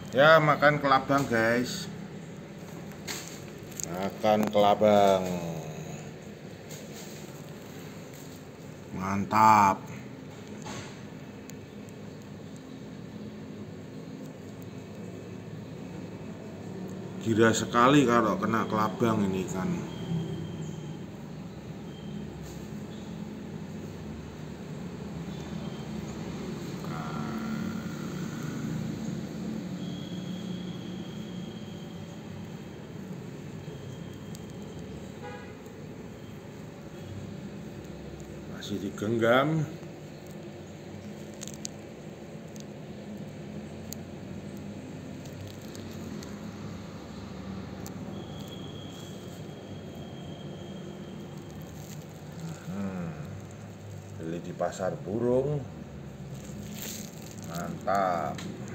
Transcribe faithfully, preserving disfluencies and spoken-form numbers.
Ya, makan kelabang guys. Makan kelabang. Mantap. Gila sekali kalau kena kelabang ini kan. Masih digenggam. hmm. Beli di pasar burung. Mantap.